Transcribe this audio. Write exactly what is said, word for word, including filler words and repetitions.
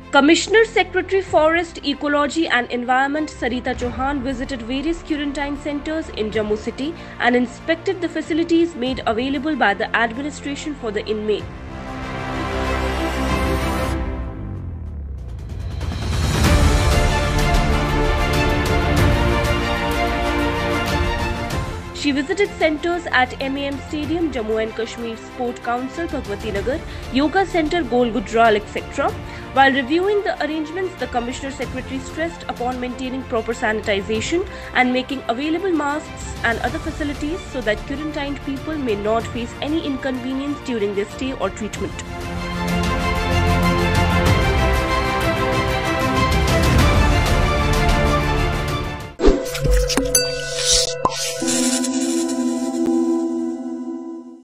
Commissioner Secretary Forest, Ecology and Environment Sarita Chauhan visited various quarantine centers in Jammu city and inspected the facilities made available by the administration for the inmates. She visited centers at M A M Stadium, Jammu and Kashmir Sport Council, Bhagwati Nagar, Yoga Center, Gol Gujral, et cetera. While reviewing the arrangements, the Commissioner Secretary stressed upon maintaining proper sanitization and making available masks and other facilities so that quarantined people may not face any inconvenience during their stay or treatment.